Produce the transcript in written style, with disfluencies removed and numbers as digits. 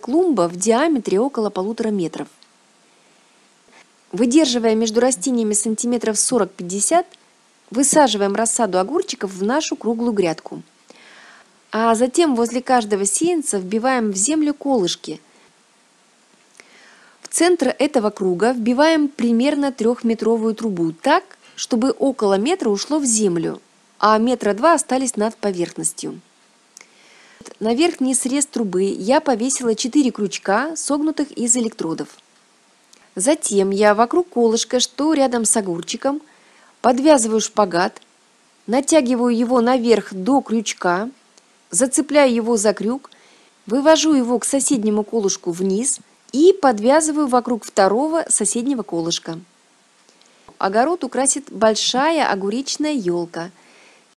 клумба в диаметре около 1,5 метров. Выдерживая между растениями сантиметров 40-50, высаживаем рассаду огурчиков в нашу круглую грядку. А затем возле каждого сеянца вбиваем в землю колышки. В центр этого круга вбиваем примерно 3-метровую трубу так, чтобы около метра ушло в землю, а 1-2 метра остались над поверхностью. На верхний срез трубы я повесила 4 крючка, согнутых из электродов. Затем я вокруг колышка, что рядом с огурчиком, подвязываю шпагат, натягиваю его наверх до крючка, зацепляю его за крюк, вывожу его к соседнему колышку вниз и подвязываю вокруг второго соседнего колышка. Огород украсит большая огуречная елка –